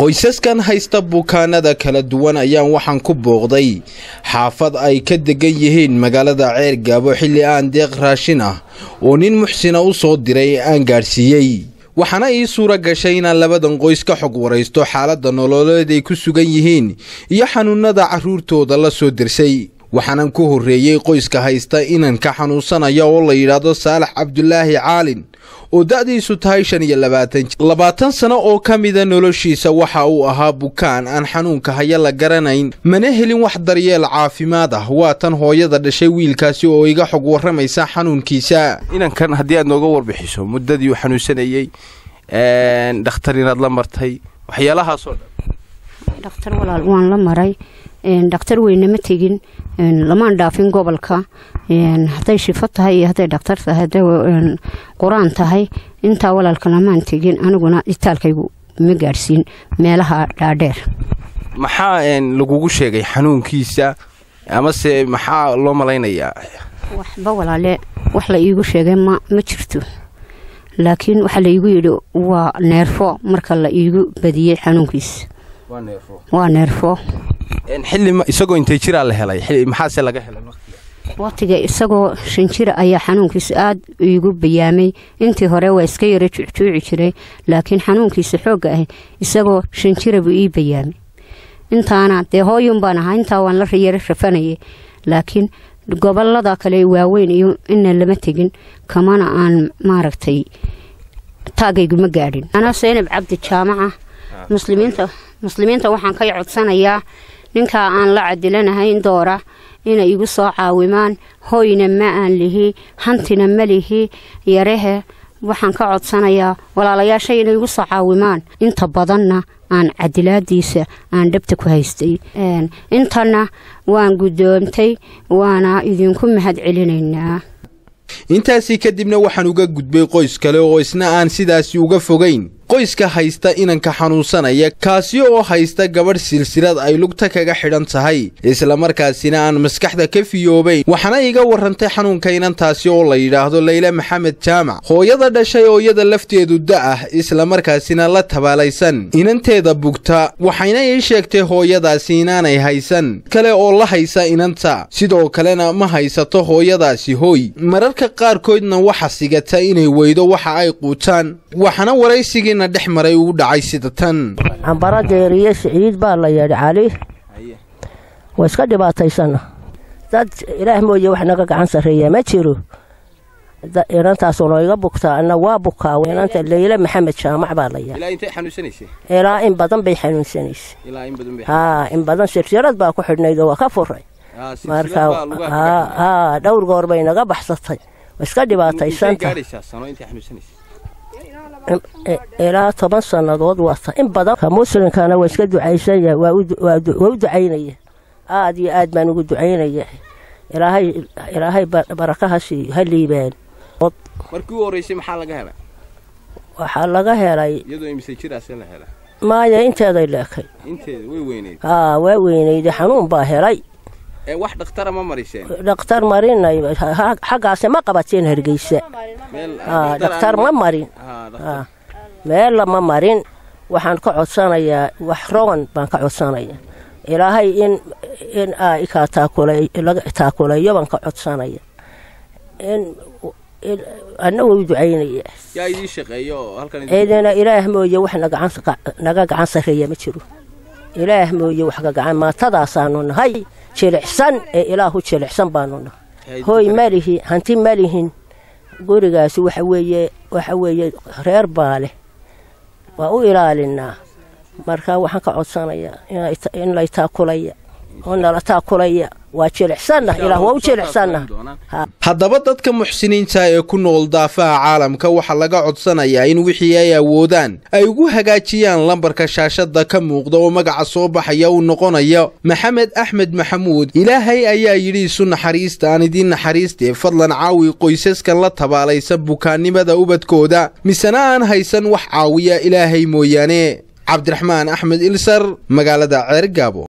qoysaskan haysta bukaanada kala duwan ayaan waxaan ku booqday xaafad ay ka degan yihiin magaalada Ceergaabo xilli aan deeq raashin ah oo nin muxsina u soo diray aan gaarsiiyay waxaana ii suura gashay inaan labadan qoys ka xog waraysto xaaladda nololeed ay ku sugan yihiin iyo xanuunada caruurtooda la soo dirsay waxaan ku horeeyay qoyska haysta inaan ka xanuunsanaya oo la yiraahdo Saalax Cabdullaahi Caalin oo da'diisu tahay 25 sano oo kamida noloshiisa waxa uu ahaa bukaan aan xanuunka haya la garanayn mana helin wax daryeel caafimaad ah waa tan hooyada dhashay wiilkaasi oo iga xog waramaysa xanuunkiisa inankan hadii aad nooga warbixiso muddadii uu xanuunsanayay dhakhtar inaad la martay waxyaalahaas oo dhakhtar walaal waan la maray dhakhtar weyne ma tegin lamaan dhaafin gobolka haday shifo tahay iyo haday dhakhtar tahay quraan tahay inta walaalka lamaan tegin aniguna itaalkaygu ma gaarsiin meelaha dhaadheer maxaa lagugu sheegay xanuunkiisa ama se maxaa loo malaynayaa waxba walaale wax la iigu sheegay ma jirto laakiin waxa la iigu yiri waa neerfo marka la iigu badiyay xanuunkiisa waa neerfo xilli isagoo intee jira la helay xilli maxaa se laga helay waqtiga isagoo 5 jir ayaa xanuunkiisa aad iigu bayaamay intii hore waa iska yara cuuci jiray laakiin xanuunkiisa xoog ah isagoo 5 jir buu ii bayaamay intaana de hooyun baan ahaa inta waan la riyay rafanayay laakiin gobolada kale waaweyn iyo in lama tegin kamana aan maaragtay taagaygu ma gaadhin ana Saynab Cabdi Jaamaca muslimiinta waxaan ka codsanayaa ninka aan la cadilanahay doora inay igu soo caawimaan hooyna ma aan lihi hantina ma lihi yarehe waxaan ka codsanayaa walaalayaasha inay igu soo caawimaan inta badanna aan cadilaadiisa aan dhabta ku haystay intana waan gudoomtay waana idinku mahad celinaynaa intaasi kadibna waxaan uga gudbay qoys kale oo isna aan sidaasi uga fogeyn qoyska haysta inanka xanuunsanaya kaasi oo haysta gabadh silsilad ay lugta kaga xidhan tahay isla markaasina aan maskaxda ka fiyoobayn waxaana iga warantay xanuunka inantaasi oo la yiraahdo Layla Maxamed Jaamac hooyada dhashay oo iyada lafteedu da isla markaasina la tabaalaysan inanteeda bugta waxayna ii sheegtay hooyadaasi inaanay haysan kale oo la haysa inanta sidoo kalena ma haysato hooyadaasi hooy mararka qaarkoodna waxa sigata inay weydo waxa ay quutaan waxana waraysigii dhex maray uu dhacay sida tan ambara deeriye Saciid baa la yiri cali waa iska dhibaataysan dad Ilaah mooye wax naga gacan sareeya ma jiro inantaas oo iga bugtaa ana waa bukaa inanta Layla Maxamed Jaamac baa la yiri ilaa intee xanuunsanaysay ilaa in badan bay xanuunsanaysay in badan sirtirad baa ku xidhnayd oo ka furay marka dhowr goor bay naga baxsatay iska dhibaataysan إلى 10 سنوات واسطة إن بدأ كمسلم كان ويسكت دعيشة ودعينية آد ما نقول دعينية إلى هاي بركة هالشيء هاللي يبان مركو وريسي محل جهلا وحل جهلا يدو يمسكير أسئلة هلا ما يا أنت هذا اللي أخي أنت ويني ويني ده حنون باهري واحد دكتور ما مريسين دكتور مارين حاجة ما قبتين هرجيسة دكتور ما مارين مال ما مارين وحن قعد صنايع وحرون بنقعد صنايع إلهي إن تاكل يوم قعد صنايع إن أنه يدعيني يا يدي شقيو إذا إله موجي وحنا نجا عن سخية متشرو إله موجي وحنا عن ما تداصانون هاي شيل حسن إله شيل حسن بانونا هوي ماله هنتي مالهن قرقاس وحوي غير باله وإلالنا مركا وحنا كعصانيا إن لا يتاكليا وإن لا تاكليا وشيل حسننا إله وشيل حسننا haddaba dadka muxsiniinta ee ku nool daafaha caalamka waxa laga codsanayaa in wixii ay awoodaan ay ugu hagaajiyaan lambarka shaashada ka muuqda oo magaca soo baxaya uu noqonayo Maxamed Axmed Maxamuud Ilaahay ayaa yiri isu naxariista aan idin naxariistay fadlan caawi qoysaskan la tabaalaysan bukaanimada ubadkooda misana aan haysan wax caawiya Ilaahay mooyaane Cabdiraxmaan Axmed Ilsar magaalada Ceergaabo